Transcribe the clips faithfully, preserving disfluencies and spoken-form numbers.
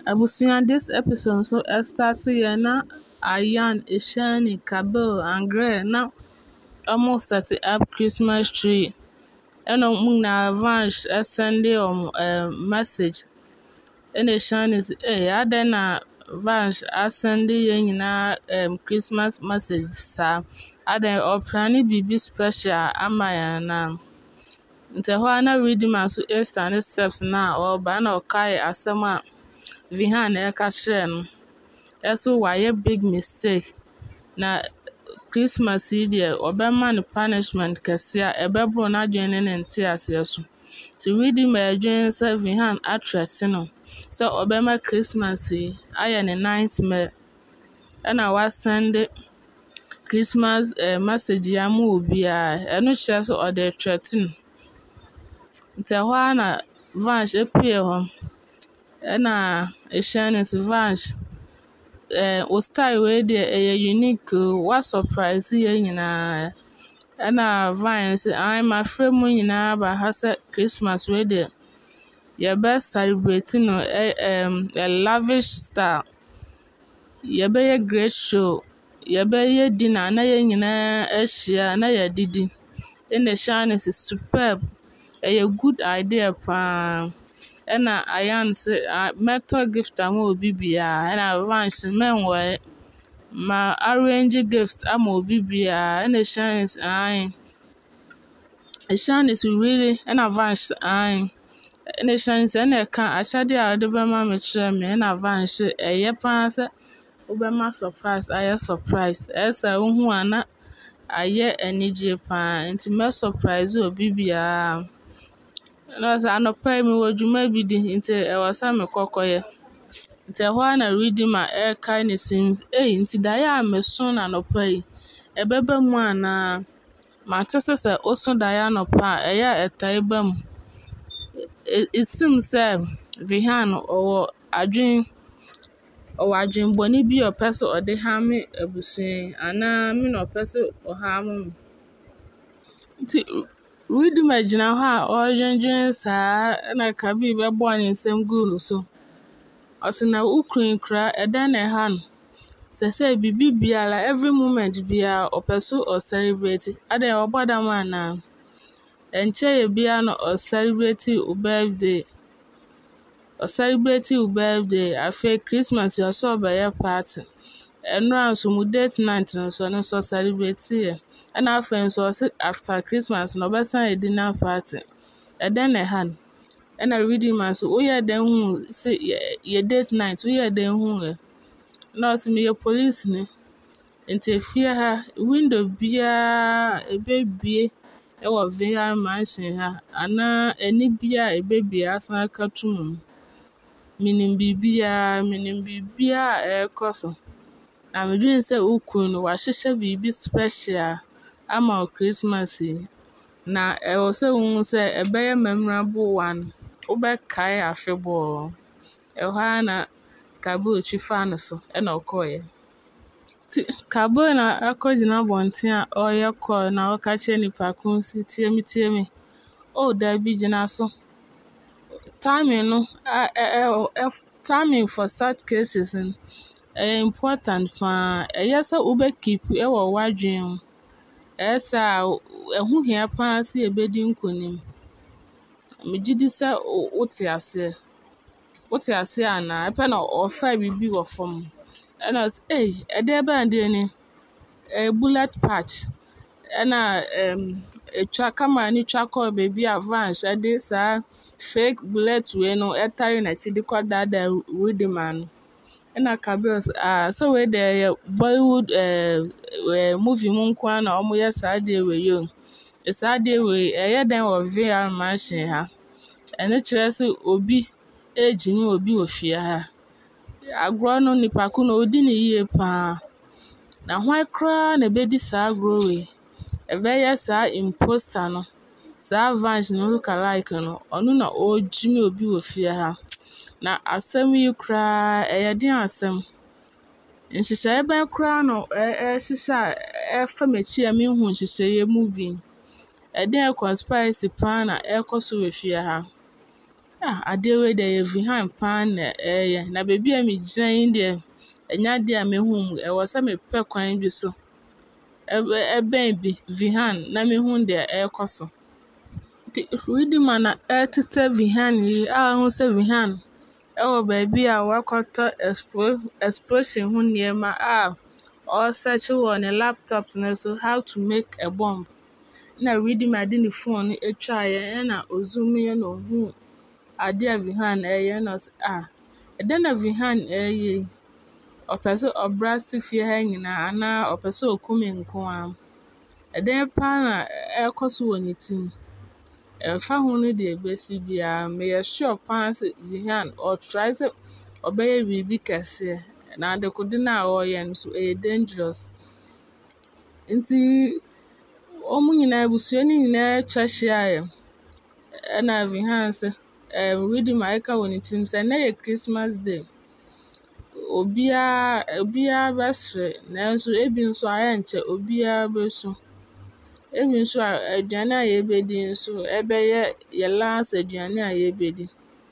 Abusua, this episode so starts here na Ayan, Ishani, Kabil, and Gray na almost set up Christmas tree. And on na Vansh send um uh, message. And Ishani is eh I then na Vansh send na um Christmas message sa. I then oprani bibi special amaya na. Nti ho na read ma so Esther ne steps na or ba na okai asema Vihan eka kyerɛ no ɛso wayɛ big mistake na Christmas yi deɛ ɔbɛma no punishment kɛse a ɛbɛboro n'adwene ne ne nteaseɛ so. Nti Redeem adwene sɛ Vihan atrɛte no sɛ ɔbɛma Christmas yi ayɛ ne nightmare ɛna wasɛnde Christmas uh, message yi ama obiara. Ɛno kyerɛ sɛ ɔde trɛte no. Nti ɛhɔ ara na Vansh epue hɔ ɛna Ishani si Vansh eh o style wey deɛ ɛyɛ unique o wa surprise yɛ nyinaa ɛna Vansh si ai ma frɛ mu nyinaa ba ha sɛ Christmas wey deɛ yɛbɛ celebrate no um, a lavish style yɛbɛyɛ great show yɛbɛyɛ dinner na yɛn nyinaa ahyia na yɛdidi ɛna Ishani si superb ɛyɛ good idea paa. Ɛna Ayan sɛ mɛtɔ gift ama obi biara ɛna Vansh mɛnwɔre ma arrange gift ama obi biara ɛna Ishani sɛ ae Ishani sɛ really ɛna Vansh sɛ ae ɛna Ishani sɛ ɛna ɛka akyɛdeɛ a wɔde bɛma me kyerɛ me ɛna Vansh sɛ ɛyɛ paa sɛ wobɛma surprise ayɛ surprise ɛsɛ wohu a na ayɛ anigye paa nti mɛ surprise obi biara. Na ɔsɛ anɔpa yi mewɔ dwuma bi di nti ɛwɔ sɛ mekɔkɔyɛ. Nti ɛhɔ ara na Redeem a ɛrekae ne sims ei nti daeɛ a meso no anɔpa yi ɛbɛba mu anaa mate sɛ sɛ woso daeɛ anɔpa a ɛyɛ a ɛtae ba mu. It seems sɛ Vihan ɔwɔ adwen ɔwɔ adwenbɔne bi a ɔpɛ sɛ ɔde hame abusua yi anaa me na ɔpɛ sɛ ɔhame me. Nti Redeem gyina hɔ a ɔredwendwen saa ɛna Kabil bɛbɔɔ ne nsam guu no so. Ɔsɛ na wo kunu kora ɛdɛn na ɛha no. Sɛ sɛ biribi biara every moment biara ɔpɛ so ɔcelebrate. Adɛn ɔbɔ dam anaa? Ɛnkyɛ yɛ biara na ɔcelebrate wo birthday. Ɔcelebrate wo birthday afei Christmas yɛ ɔsɛ ɔbɛyɛ party. Ɛnora nso mu date night no nso ɔno nso ɔcelebrate yɛ. Ɛna afei nso ɔsɛ after Christmas na ɔbɛsan yɛ dinner party. Ɛdɛn na ɛha no. Ɛna Redeem nso woyɛ dɛn hu sɛ yɛ date night woyɛ dɛn hu ɛ. Na ɔsɛ meyɛ police ni. Nti efie ha window biara ɛbɛbue ɛwɔ Vihan mansion ha anaa ɛni biara ɛbɛbue asan aka to mu. Minim biribiara minim biribiara a ɛrekɔ so. Na medwene sɛ wo kunu no wahyehyɛ biribi special ama wo Christmas yi. Na ɛwɔ sɛ wohu sɛ ɛbɛyɛ memorable one. Wobɛkae afebɔɔ. Ɛhɔ ara na Kabil twi faa no so ɛna ɔkɔɔɛ. Nti Kabil na ɛkɔgyina abɔnten a ɔreyɛ call na ɔka kyerɛ nipa ko sɛ tie me tie me. Oh dabi gyina so. Timing no ɛ ɛ timing for such cases no ɛyɛ important paa. Ɛyɛ sɛ wobɛkeep ɛwɔ w'adwene mu. Ɛyɛ sɛ a ɛho hia paa sɛ yɛbɛdi nkonim. Megye di sɛ wote aseɛ. Wote aseɛ anaa ɛpɛ na ɔfaa biribi wɔ fam. Ɛna ɔsɛ ei ɛdeɛ bɛn deɛ ni ɛyɛ bullet patch ɛna ɛm etwa camera ne twa kɔɔ baabi a Vansh ɛde saa fake bullet wei no ɛtare n'akyi de kɔdaadaa Redeem ano. Ɛna Kabil sɛ ah sɛ wei deɛ ɛyɛ Bollywood ɛɛ ɛɛ movie mu nko ara na wɔyɛ saa adeɛ wei yi o. Saa adeɛ wei ɛyɛ dɛn wɔ Vihan mansion ha. Ɛno kyerɛ sɛ obi ɛregyimi obi wɔ fie ha. Agorɔ no nipa ko no odi ne yie paa. Na hwan koraa na ɛbɛdi saa agorɔ wei. Ɛbɛyɛ saa imposter no. Saa Vansh no look alike no ɔno na ɔregyimi obi wɔ fie ha. Na asɛm yi koraa ɛyɛ den asɛm. Nhyehyɛeɛ bɛn koraa na ɛhyehyɛ a ɛfa m'akyi a menhu nhyehyɛeɛ mu bi. Ɛdɛn conspiracy paa na ɛrekɔ so wɔ fie ha. ah ade we de ye Vihan pan na eh na bebi a me gyina yi de enya de a me hu mu e wo se me pɛ kwan bi so e ben bi Vihan na me hu de e koso Riddim na e tete Vihan yi a hu se Vihan e wo ba bi a wakoto explosion hu niema a or search on a laptop na so how to make a bomb na Riddim ade ne phone e twa ye na ozum ye na hu ade a Vihan e ye na ah e de na Vihan e ye opese obrasti fie ha nyina ana opese okumi nko am e de pa na e koso woni tim e fa hu no de besi bia me ye sure pa se Vihan or try se obeye bibi kese na de kudi na o ye nso e dangerous nti omu nyina busuo ni nyina twa hia ye e na Vihan se eh Riddim aika woni tim se na ye Christmas day obia obia basre nanso ebi nso aye nche obia besu ebi nso aduane a ye bedi nso ebe ye ye last aduane a ye bedi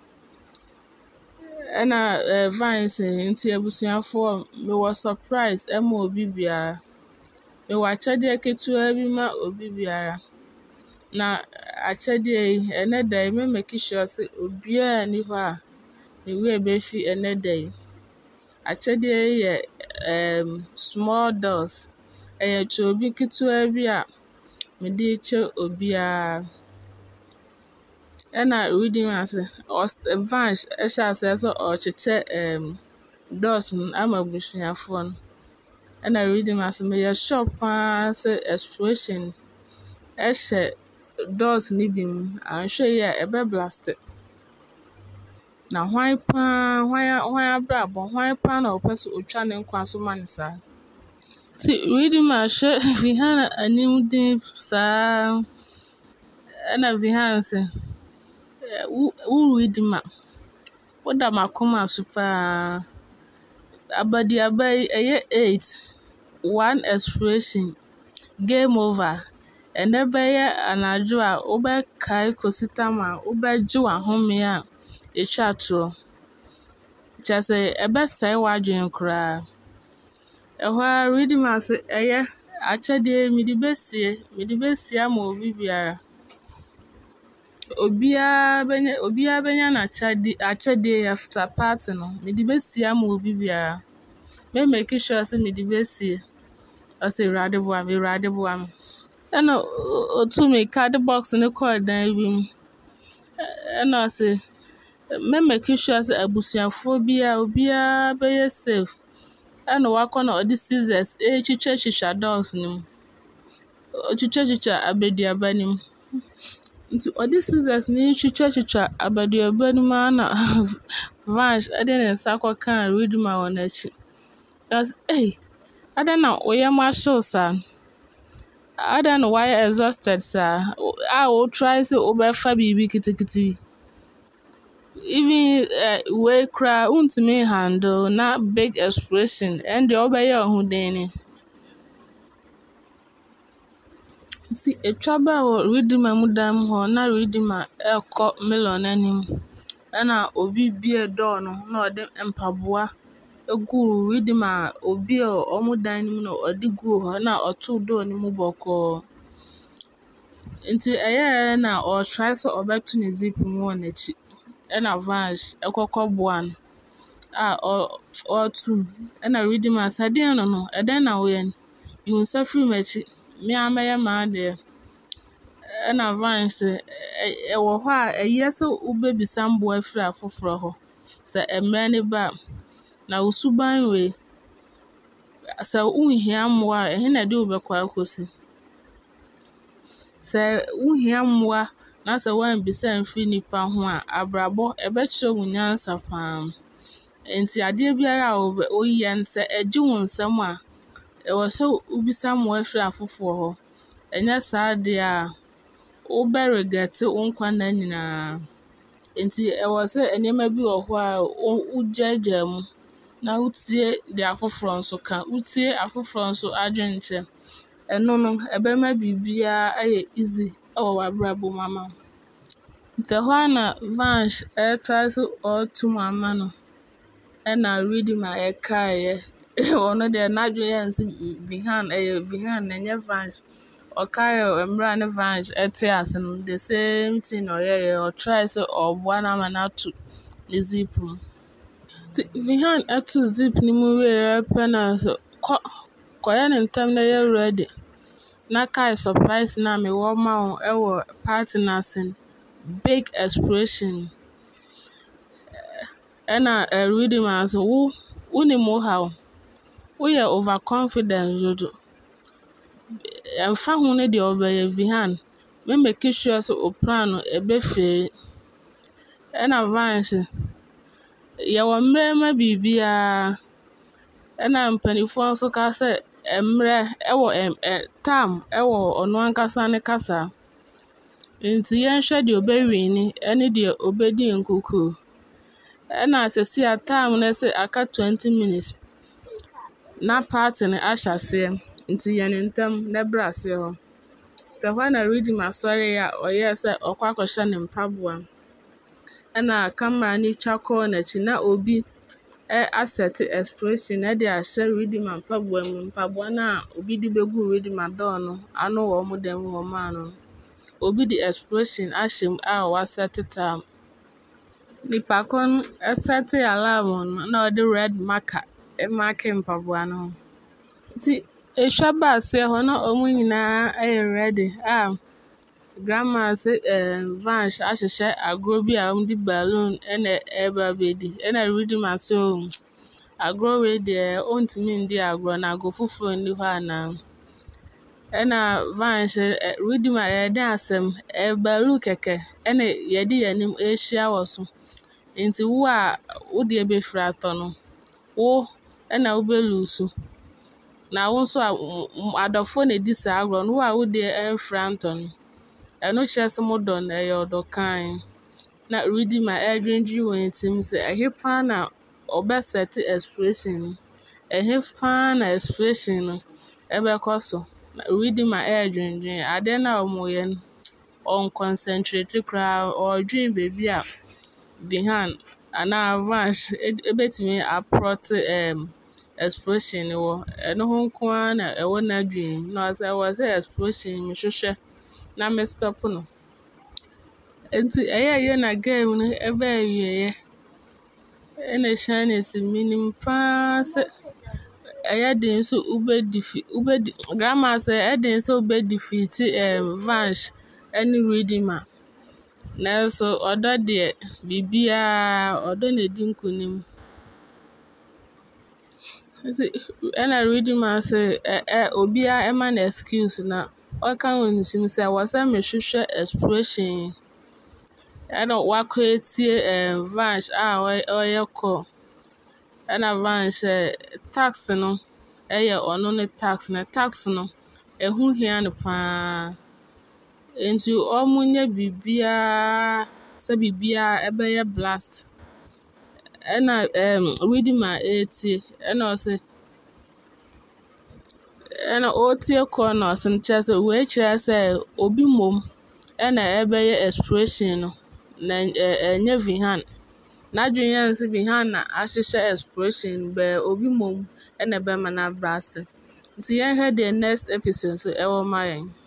ena Vines nti abusuafo me was surprised ema obi bia me wa chede ketua bi ma obi biara na achede ene dai me make sure say obia ni ho a ne we be fi ene dai achede ye um small dolls eye chobi ketua bi a me di che obia ena Riddim ase Vines e sha ase so o cheche um dolls ama busuafo no ena Riddim ase me ye shop pa se explosion e she dolls ni bi mu anhwe ye ebe blast na hwan pa hwan hwan abrabo hwan pa na opeso otwa ne nkwa so manisa ti Riddim ahwe Vihan anim din sa ena Vihan se wu Riddim woda makoma so pa abadi abai eye eight one explosion game over ene be ye anajo a obe kai kositama obe ji wa home a etwa to chese ebe sai wadwen kra ehwa Riddim ase eye achede midi besie midi besie ama obi biara obia benya obia benya na achede achede after party no midi besie ama obi biara me make sure say midi besie ase rade bo am rade bo am ena otu me card box ne call dan bi mu ena se me make sure say abusuafo bia obia be ye safe ena wakọ na odi scissors e chiche chicha dolls nim o chiche chicha abedi abanim nti odi scissors ni chiche chicha abedi abanim na Vines ade ne nsa kwa kan Riddim a wona chi that's eh ada na oye ma show sa ada na why exhausted sa a o try say o be fa bibi kitikiti even uh, we cry untimi handle na big expression and the obey ohun den ni si etwaba o Riddim amudam ho na Riddim a ekọ melon anim na obi bie door no na ode empaboa egu Riddim a obi o omudan nim no ode gu ho na oto door ni mu boko nti eye na o try so obeto ne zip mu on echi ena Vines ekọkọ boan a o o tum ena Riddim asade no no eden na we you suffer mechi me ameye ma de ena Vines e wo ho a eye so ubebisa mbo afira afoforo ho se emre ne ba na usuban we se unhia mwa ehe na de ubekwa akosi se unhia mwa na se wan bisa mfiri nipa ho a abrabo ebe kire wunyansa pam enti ade biara o yen se eji wunsam a e wo se ubisa mwa afiri afoforo ho enya saade a o beregete unkwa na nyina enti e wo se enema bi wo ho a ujeje mu na utie de afoforo nso ka utie afoforo nso adwenche eno no ebe ma bibia aye easy e wo abrabo mama Nti hɔ na Vansh ɛtry so ɔretum ama no ɛna Rhythm a yɛkaeɛ. Ɔno deɛ n'adwene yɛ sɛ Vihan ɛyɛ Vihan na ɛnyɛ Vansh. Ɔkaeɛ mmerɛ a ne Vansh ɛte ase no, the same thing na ɔyɛeɛ. Ɔtry sɛ ɔboa no ama no ato ne zip mu. Nti Vihan ɛtoo zip no mu wieeɛ pɛ na sɛ kɔ kɔyɛ ne ntɛm na yɛ ready na kae surprise na mewɔ ma wo ɛwɔ party no ase no. Big explosion. Ɛna Rhythm a sɛ wo wonim wo haw. Woyɛ overconfident dodo. Ɛmfa ho no deɛ ɔbɛyɛ Vihan. Me make sure sɛ wo plan no ɛbɛfeeli. Ɛna Vansh yɛwɔ mmerɛ ma biribiara. Ɛna mpanimfoɔ nso ka sɛ mmerɛ ɛwɔ ɛ time ɛwɔ ɔno ankasa ne kasa. Nti yɛnhwɛ deɛ ɔbɛwini ɛne deɛ ɔbɛdi nkukuo. Ɛna sɛsi a time no sɛ aka twenty minutes na party no ahyɛ aseɛ. Nti yɛ ne ntɛm na ɛbrɛ aseɛ hɔ. Nti hɔ na Rhythm asɔre a ɔyɛɛ sɛ ɔkɔ akɔhyɛ ne mpaboa. Ɛna camera no twa kɔɔ n'akyi na obi asɛte explosion ɛde ahyɛ Rhythm mpaboa mu. Mpaboa no a obi de bɛgu Rhythm door no ano wɔ ɔmo dan mu hɔ maa no. Obi de explosion ahyɛ mu a wasɛte time. Nipa ko no ɛsɛte alarm no na ɔde red marker ɛmarke mpaboa no ho. Nti ehwɛ baa aseɛ hɔ na ɔmo nyinaa ɛyɛ ready a grandma sɛ ɛɛ Vansh ahyehyɛ agorɔ bi a ɔmo de balloon ɛna ɛreba abɛdi. Ɛna Rhythm a sɛ o agorɔ wei deɛ ɔntumi ndi agorɔ na agorɔ foforɔ nni hɔ anaa. Ɛna Vansh Rhythm a yɛde asɛm ɛyɛ balloon kɛkɛ ɛna yɛde yɛnim ɛrehyia wɔ so. Nti wo a wo deɛ bɛfiri atɔ no, wo ɛna wobɛluusu. Na wo nso a adɔfoɔ na ɛdi saa agorɔ no, wo a wo deɛ ɛmfiri antɔ no, ɛno kyerɛ sɛ mo dɔ no ɛyɛ ɔdɔ kann. Na Rhythm a ɛredwendwen wɔ ne tirim sɛ ɛhe paa na ɔbɛsɛte explosion no. Ɛhe paa na explosion no ɛbɛkɔ so. Na Rhythm a ɛredwendwen adeɛ no a ɔmoyɛ no, ɔnconcentrate koraa. Ɔredwen baabi a Vihan anaa Vansh ɛbɛtumi aprɔte ɛɛm explosion no wɔ. Ɛno ho nko ara na ɛwɔ n'adwene mu. Na ɔsɛ ɛwɔ sɛ explosion yi mehwehwɛ na me stop no. Nti ɛyɛɛyɛ na game no ɛbɛɛ awieeɛ. Ɛna Shyness minim paa sɛ ɛyɛ den sɛ wobɛdefeat wobɛdi grandma sɛ ɛyɛ den sɛ wobɛdefeat ɛɛm Vansh ɛne Rhythm a. Nanso ɔdɔ deɛ biribiara ɔdɔ na ɛdi nkunim. Nti ɛna Rhythm a sɛ ɛɛ obiara ɛma no excuse na ɔka wɔ ne tirim sɛ ɛwɔ sɛ mehwehwɛ explosion yi. Ɛna wakɔ etie ɛɛm Vansh a ɔreyɛ call. Ɛna Vansh task no ɛyɛ ɔno ne task na task no ɛho hia no paa. Nti ɔmo nyɛ biribiara sɛ biribiara ɛbɛyɛ blast. Ɛna ɛɛm Rhythm a ɛretie ɛna ɔsɛ ɛna ɔretie call na ɔsɛ kyerɛ sɛ wei kyerɛ sɛ obi mmom ɛna ɛbɛyɛ explosion no na ɛnyɛ Vihan. N'adwene yɛ sɛ Vihan na ahyehyɛ explosion bɛɛ obi mmom ɛna ɛbɛma no abrɛ ase. Nti yɛnhwɛ deɛ next episode nso ɛwɔ ma yɛn.